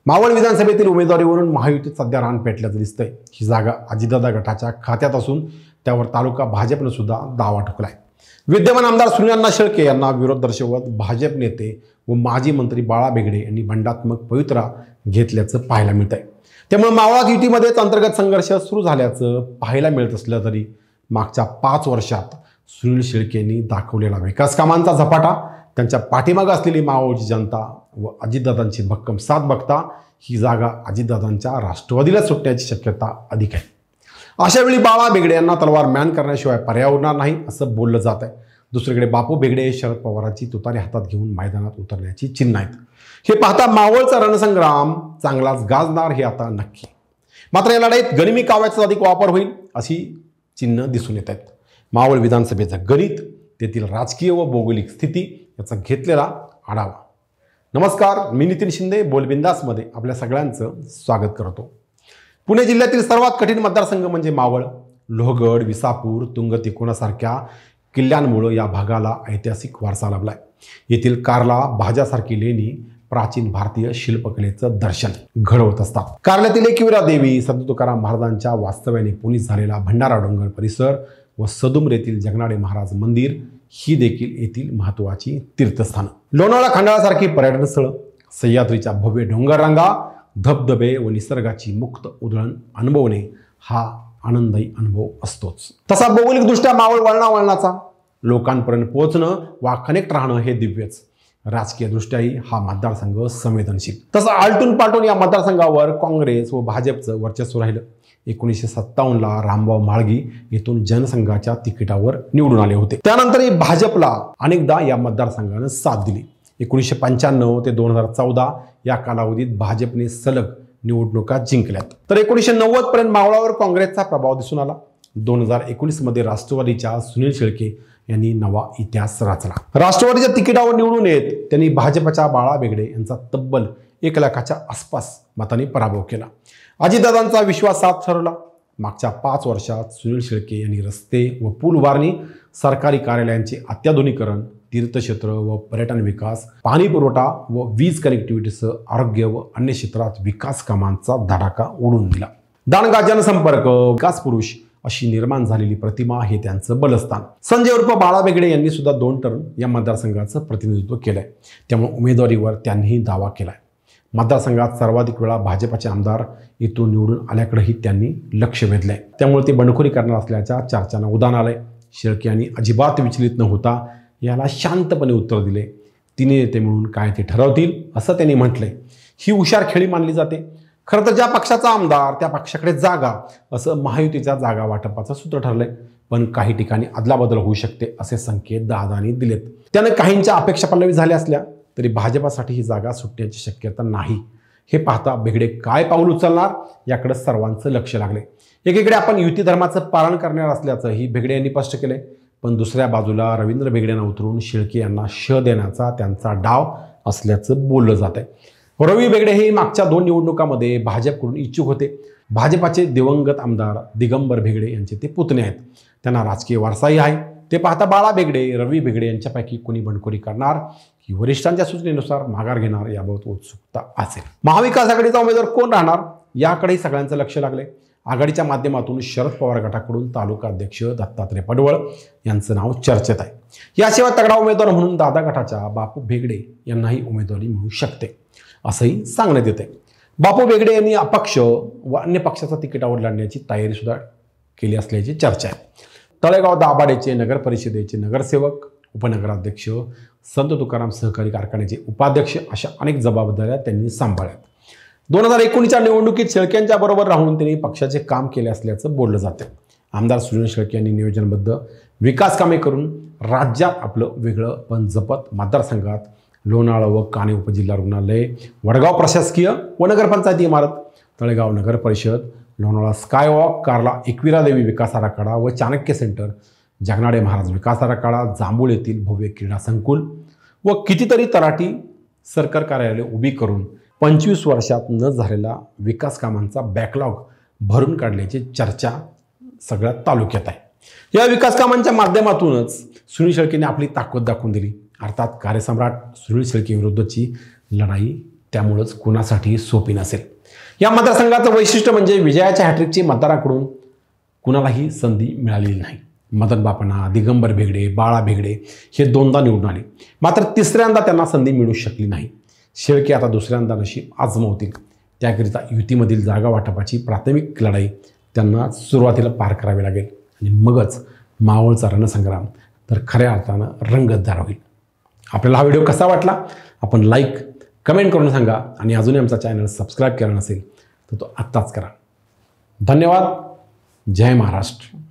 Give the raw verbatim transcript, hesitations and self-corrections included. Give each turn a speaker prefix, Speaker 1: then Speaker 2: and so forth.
Speaker 1: मावळ विधानसभेतील उमेदवारीवरून महायुतीत सध्या रान पेटल्याचं दिसतंय। ही जागा अजितदादा गटाच्या खात्यात असून त्यावर तालुका भाजपने सुद्धा दावा ठोकलाय। विद्यमान आमदार सुनील शेळके यांना विरोध दर्शवत भाजप नेते व माजी मंत्री बाळा बेगडे यांनी बंडात्मक पवित्रा घेतल्याचं पाहायला मिळतंय। त्यामुळे मावळात युतीमध्येच अंतर्गत संघर्ष सुरू झाल्याचं पाहायला मिळत असलं तरी मागच्या पाच वर्षात सुनील शेळके यांनी दाखवलेला विकास कामांचा झपाटा, त्यांच्या पाठीमागे असलेली मावळची जनता व अजितदादांची भक्कम साथ बघता ही जागा अजितदादांच्या राष्ट्रवादीला सुटण्याची शक्यता अधिक आहे। अशा वेळी बाळा बेगडे यांना तलवार मॅन करण्याशिवाय पर्याय उरणार नाही असं बोललं जात आहे। दुसरीकडे बापू बेगडे शरद पवारांची तुतारी हातात घेऊन मैदानात उतरण्याची चिन्ह आहेत। हे पाहता मावळचा रणसंग्राम चांगलाच गाजणार हे आता नक्की। मात्र या लढाईत गनिमी काव्याचा अधिक वापर होईल अशी चिन्ह दिसून येत आहेत। मावळ विधानसभेचं गणित, तेथील राजकीय व भौगोलिक स्थिती याचा घेतलेला आढावा। नमस्कार, मी नितीन शिंदे बोलबिंदासमध्ये आपल्या सगळ्यांचं स्वागत करतो। पुणे जिल्ह्यातील सर्वात कठीण मतदारसंघ म्हणजे मावळ। लोहगड, विसापूर, तुंगतिकोनासारख्या किल्ल्यांमुळे या भागाला ऐतिहासिक वारसा लाभलाय। येथील कारला, भाज्यासारखी लेणी प्राचीन भारतीय शिल्पकलेचं दर्शन घडवत असतात। कारल्यातील एकविरा देवी, संत तुकाराम महाराजांच्या वास्तव्याने पुनीत झालेला भंडारा डोंगर परिसर व सदुमरेतील जगनाडे महाराज मंदिर ही देखील येथील महत्त्वाची तीर्थस्थानं। लोणावळा खंडाळासारखी पर्यटन स्थळं, सह्याद्रीच्या भव्य डोंगररांगा, धबधबे व निसर्गाची मुक्त उधळण अनुभवणे हा आनंददायी अनुभव असतोच। तसा भौगोलिकदृष्ट्या मावळ वळणावळणाचा, लोकांपर्यंत पोहोचणं वा कनेक्ट राहणं हे दिव्यच। राजकीय दृष्ट्याही हा मतदारसंघ संवेदनशील। तसं आलटून पालटून या मतदारसंघावर काँग्रेस व भाजपचं वर्चस्व राहिलं। एकोणीसशे सत्तावन्नला रामभाऊ म्हाळगी येथून जनसंघाच्या तिकिटावर निवडून आले होते। त्यानंतरही भाजपला अनेकदा या मतदारसंघानं साथ दिली। एकोणीसशे पंच्याण्णव ते दोन हजार चौदा या कालावधीत भाजपने सलग निवडणुका जिंकल्यात। तर एकोणीसशे नव्वद पर्यंत मावळावर काँग्रेसचा प्रभाव दिसून आला। दोन हजार एकोणीस मध्ये राष्ट्रवादीच्या सुनील शेळके यांनी नवा इतिहास रचला। राष्ट्रवादीच्या तिकिटावर निवडून येत त्यांनी भाजपच्या बाळा बेगडे यांचा तब्बल एक लाखाच्या आसपास मतांनी पराभव केला। अजितदादांचा विश्वासात ठरला। मागच्या पाच वर्षात सुनील शेळके यांनी रस्ते व पूल उभारणी, सरकारी कार्यालयांचे अत्याधुनिकीकरण, तीर्थक्षेत्र व पर्यटन विकास, पाणी पुरवठा व वीज कनेक्टिव्हिटीसह आरोग्य व अन्य क्षेत्रात विकास कामांचा धडाका उडवून दिला। दांडगा जनसंपर्क विकास पुरुष अशी निर्माण झालेली प्रतिमा हे त्यांचं बलस्थान। संजय उर्फ बाळा बेगडे यांनी सुद्धा दोन टर्म या मतदारसंघाचं प्रतिनिधित्व केलंय, त्यामुळे उमेदवारीवर त्यांनीही दावा केलाय। मतदारसंघात सर्वाधिक वेळा भाजपचे आमदार इथून निवडून आल्याकडेही त्यांनी लक्ष वेधलंय, त्यामुळे ते बंडखोरी करणार असल्याच्या चर्चांना उधाण आलंय। शेळके यांनी अजिबात विचलित न होता याला शांतपणे उत्तर दिले। तिन्ही नेते मिळून काय ते ठरवतील असं त्यांनी म्हटलंय। ही हुशार खेळी मानली जाते। खरं तर ज्या पक्षाचा आमदार त्या पक्षाकडे जागा असं महायुतीच्या जागा वाटपाचं सूत्र ठरलंय, पण काही ठिकाणी अदलाबदल होऊ शकते असे संकेत दादांनी दिलेत। त्याने काहींच्या अपेक्षा पल्लवी झाल्या असल्या तरी भाजपासाठी ही जागा सुटण्याची शक्यता नाही। हे पाहता बेगडे काय पाऊल उचलणार याकडे सर्वांचं लक्ष लागले। एकीकडे आपण युती धर्माचं पालन करणार असल्याचं ही बेगडे यांनी स्पष्ट केलंय, पण दुसऱ्या बाजूला रवींद्र बेगडेंना उतरून शेळके यांना श देण्याचा त्यांचा डाव असल्याचं बोललं जात आहे। रवी बेगडे हे मागच्या दोन निवडणुकांमध्ये भाजपकडून इच्छुक होते। भाजपाचे दिवंगत आमदार दिगंबर बेगडे यांचे ते पुतणे आहेत, त्यांना राजकीय वारसाही आहे। ते पाहता बाळा बेगडे, रवी बेगडे यांच्यापैकी कोणी बंडखोरी करणार की वरिष्ठांच्या सूचनेनुसार माघार घेणार याबाबत उत्सुकता असेल। महाविकास आघाडीचा उमेदवार कोण राहणार याकडेही सगळ्यांचं लक्ष लागले। आघाडीच्या माध्यमातून शरद पवार गटाकडून तालुका अध्यक्ष दत्तात्रय पडवळ यांचं नाव चर्चेत आहे। याशिवाय तगडा उमेदवार म्हणून दादा गटाच्या बापू बेगडे यांनाही उमेदवारी मिळू शकते असंही सांगण्यात येते। बापू बेगडे यांनी अपक्ष व अन्य पक्षाच्या तिकिटावर लढण्याची तयारी सुद्धा केली असल्याची चर्चा आहे। तळेगाव दाभाडेचे नगर परिषदेचे नगरसेवक, उपनगराध्यक्ष, संत तुकाराम सहकारी कारखान्याचे उपाध्यक्ष अशा अनेक जबाबदाऱ्या त्यांनी सांभाळल्यात। दोन हजार एकोणीसच्या निवडणुकीत शेळक्यांच्या बरोबर राहून त्यांनी पक्षाचे काम केले असल्याचं बोललं जाते। आमदार सुनील शेळके यांनी नियोजनबद्ध विकास कामे करून राज्यात आपलं वेगळं पण जपत मतदारसंघात लोणावळा व काणे उपजिल्हा रुग्णालय, वडगाव प्रशासकीय व नगरपंचायती इमारत, तळेगाव नगर परिषद, लोणावळा स्कायवॉक, कारला एकविरा देवी विकास आराखडा व चाणक्य सेंटर, जगनाडे महाराज विकास आराखडा, जांभूळ येथील भव्य क्रीडा संकुल व कितीतरी तलाठी सरकार कार्यालय उभी करून पंचवीस वर्षात न झालेला विकास कामांचा बॅकलॉग भरून काढल्याची चर्चा सगळ्या तालुक्यात आहे। या विकास कामांच्या माध्यमातूनच सुनील शेळकेने आपली ताकद दाखवून दिली। अर्थात कार्यसम्राट सुनील शेळके विरुद्धची लढाई त्यामुळंच कुणासाठी सोपी नसेल. या मतदारसंघाचं वैशिष्ट्य म्हणजे विजयाच्या हॅट्रिकची मतदाराकडून कुणालाही संधी मिळालेली नाही. मदन बापना, दिगंबर भेगडे, बाळा भेगडे हे दोनदा निवडून आले, मात्र तिसऱ्यांदा त्यांना संधी मिळू शकली नाही. शेळके आता दुसऱ्यांदा नशीब आजमावतील. त्याकरिता युतीमधील जागा वाटपाची प्राथमिक लढाई त्यांना सुरुवातीला पार करावी लागेल आणि मगच मावळचा रणसंग्राम तर खऱ्या अर्थानं रंगतदार होईल. आपल्याला हा व्हिडिओ कसा वाटला आपण लाईक कमेंट करून सांगा आणि अजूनही आमचा चॅनल सबस्क्राईब केला नसेल तर तो आत्ताच करा. धन्यवाद. जय महाराष्ट्र.